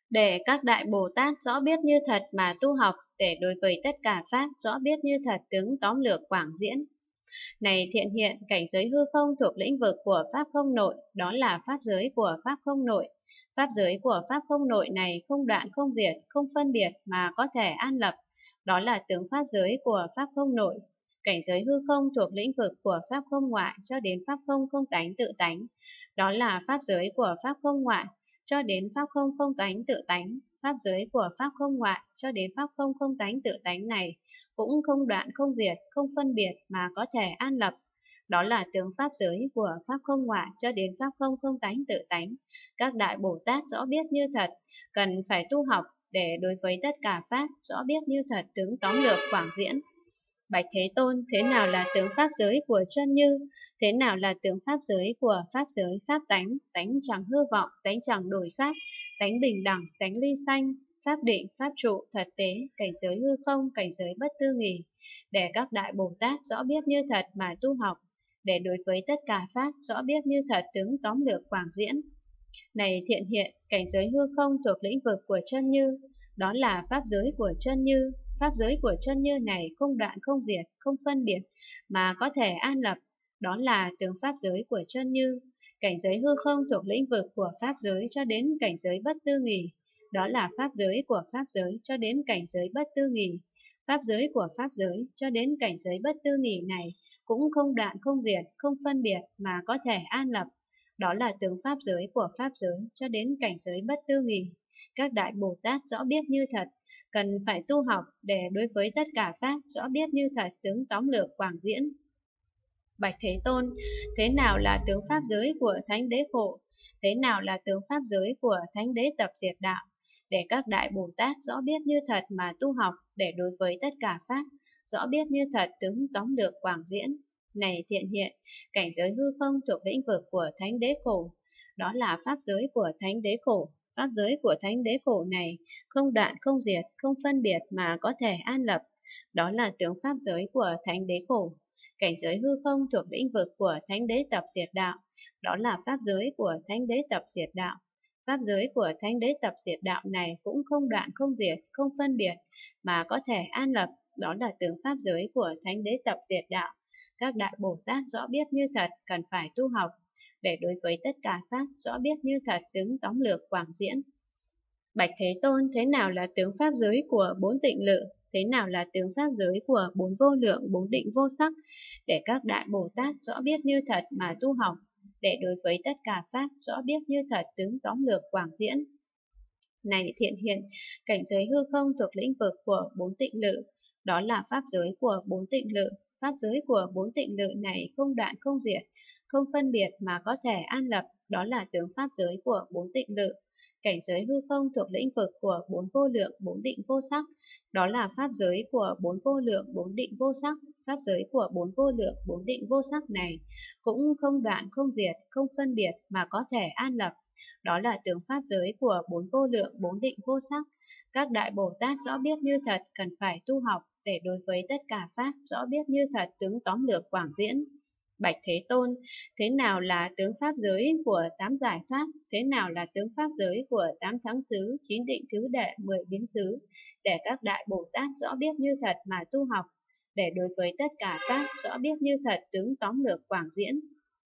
Để các đại Bồ Tát rõ biết như thật mà tu học, để đối với tất cả Pháp rõ biết như thật tướng tóm lược quảng diễn. Này thiện hiện, cảnh giới hư không thuộc lĩnh vực của Pháp không nội, đó là Pháp giới của Pháp không nội. Pháp giới của Pháp không nội này không đoạn không diệt, không phân biệt mà có thể an lập, đó là tướng Pháp giới của Pháp không nội. Cảnh giới hư không thuộc lĩnh vực của Pháp không ngoại cho đến Pháp không không tánh tự tánh, đó là Pháp giới của Pháp không ngoại cho đến Pháp không không tánh tự tánh. Pháp giới của Pháp không ngoại cho đến Pháp không không tánh tự tánh này cũng không đoạn không diệt, không phân biệt mà có thể an lập, đó là tướng Pháp giới của Pháp không ngoại cho đến Pháp không không tánh tự tánh. Các đại Bồ Tát rõ biết như thật, cần phải tu học để đối với tất cả Pháp rõ biết như thật tướng tóm lược quảng diễn. Bạch Thế Tôn, thế nào là tướng Pháp giới của chân như? Thế nào là tướng Pháp giới của Pháp giới Pháp tánh? Tánh chẳng hư vọng, tánh chẳng đổi khác, tánh bình đẳng, tánh ly sanh, Pháp định, Pháp trụ, thật tế, cảnh giới hư không, cảnh giới bất tư nghì. Để các đại Bồ Tát rõ biết như thật mà tu học, để đối với tất cả Pháp rõ biết như thật tướng tóm lược quảng diễn. Này thiện hiện, cảnh giới hư không thuộc lĩnh vực của chân như, đó là Pháp giới của chân như. Pháp giới của chân như này không đoạn không diệt, không phân biệt, mà có thể an lập, đó là tướng Pháp giới của chân như. Cảnh giới hư không thuộc lĩnh vực của Pháp giới cho đến cảnh giới bất tư nghì, đó là Pháp giới của Pháp giới cho đến cảnh giới bất tư nghì. Pháp giới của Pháp giới cho đến cảnh giới bất tư nghì này cũng không đoạn không diệt, không phân biệt, mà có thể an lập, đó là tướng Pháp giới của Pháp giới cho đến cảnh giới bất tư nghì. Các đại Bồ Tát rõ biết như thật, cần phải tu học để đối với tất cả Pháp rõ biết như thật tướng tóm lược quảng diễn. Bạch Thế Tôn, thế nào là tướng Pháp giới của Thánh Đế Khổ? Thế nào là tướng Pháp giới của Thánh Đế Tập Diệt Đạo? Để các đại Bồ Tát rõ biết như thật mà tu học để đối với tất cả Pháp rõ biết như thật tướng tóm lược quảng diễn. Này thiện hiện, cảnh giới hư không thuộc lĩnh vực của Thánh Đế Khổ, đó là Pháp giới của Thánh Đế Khổ. Pháp giới của Thánh Đế Khổ này không đoạn không diệt, không phân biệt mà có thể an lập, đó là tướng Pháp giới của Thánh Đế Khổ. Cảnh giới hư không thuộc lĩnh vực của Thánh Đế Tập Diệt Đạo, đó là Pháp giới của Thánh Đế Tập Diệt Đạo. Pháp giới của Thánh Đế Tập Diệt Đạo này cũng không đoạn không diệt, không phân biệt, mà có thể an lập, đó là tướng Pháp giới của Thánh Đế Tập Diệt Đạo. Các đại Bồ Tát rõ biết như thật, cần phải tu học, để đối với tất cả Pháp rõ biết như thật tướng tóm lược quảng diễn. Bạch Thế Tôn, thế nào là tướng Pháp giới của bốn tịnh lự? Thế nào là tướng Pháp giới của bốn vô lượng, bốn định vô sắc? Để các đại Bồ Tát rõ biết như thật mà tu học, để đối với tất cả Pháp rõ biết như thật tướng tóm lược quảng diễn. Này thiện hiện, cảnh giới hư không thuộc lĩnh vực của bốn tịnh lự, đó là Pháp giới của bốn tịnh lự. Pháp giới của bốn tịnh lự này không đoạn không diệt, không phân biệt mà có thể an lập, đó là tướng Pháp giới của bốn tịnh lự. Cảnh giới hư không thuộc lĩnh vực của bốn vô lượng, bốn định vô sắc, đó là Pháp giới của bốn vô lượng, bốn định vô sắc. Pháp giới của bốn vô lượng, bốn định vô sắc này cũng không đoạn không diệt, không phân biệt mà có thể an lập, đó là tướng Pháp giới của bốn vô lượng, bốn định vô sắc. Các đại Bồ Tát rõ biết như thật, cần phải tu học để đối với tất cả Pháp rõ biết như thật tướng tóm lược quảng diễn. Bạch Thế Tôn, thế nào là tướng Pháp giới của tám giải thoát? Thế nào là tướng Pháp giới của tám thắng xứ, chín định thứ đệ, 10 biến xứ? Để các đại Bồ Tát rõ biết như thật mà tu học, để đối với tất cả Pháp rõ biết như thật tướng tóm lược quảng diễn.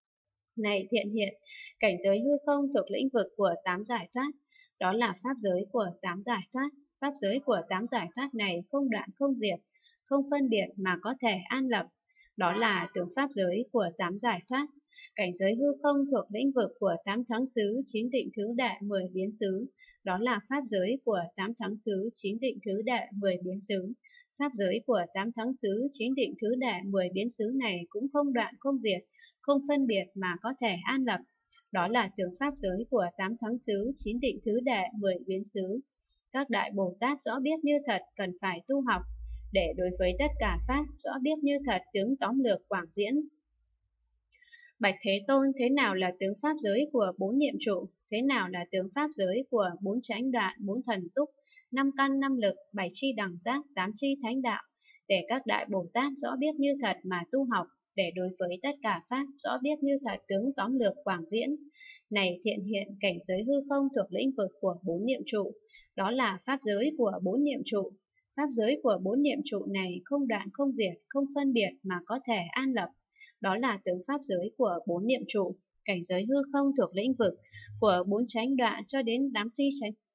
Này thiện hiện, cảnh giới hư không thuộc lĩnh vực của tám giải thoát, đó là Pháp giới của tám giải thoát. Pháp giới của tám giải thoát này không đoạn không diệt, không phân biệt mà có thể an lập, đó là tướng Pháp giới của tám giải thoát. Cảnh giới hư không thuộc lĩnh vực của tám thắng xứ, chín định thứ đệ, 10 biến xứ, đó là Pháp giới của tám thắng xứ, chín định thứ đệ, 10 biến xứ. Pháp giới của tám thắng xứ, chín định thứ đệ, 10 biến xứ này cũng không đoạn không diệt, không phân biệt mà có thể an lập, đó là tướng Pháp giới của tám thắng xứ, chín định thứ đệ, 10 biến xứ. Các đại Bồ Tát rõ biết như thật, cần phải tu học, để đối với tất cả Pháp rõ biết như thật tướng tóm lược quảng diễn. Bạch Thế Tôn, thế nào là tướng Pháp giới của bốn nhiệm trụ? Thế nào là tướng Pháp giới của bốn chánh đoạn, bốn thần túc, năm căn, năm lực, bảy chi đẳng giác, tám chi thánh đạo? Để các đại Bồ Tát rõ biết như thật mà tu học, để đối với tất cả pháp rõ biết như thật tướng tóm lược quảng diễn. Này thiện hiện cảnh giới hư không thuộc lĩnh vực của bốn niệm trụ, đó là pháp giới của bốn niệm trụ. Pháp giới của bốn niệm trụ này không đoạn không diệt, không phân biệt mà có thể an lập. Đó là tướng pháp giới của bốn niệm trụ. Cảnh giới hư không thuộc lĩnh vực của bốn chánh đoạn cho đến đám tri chánh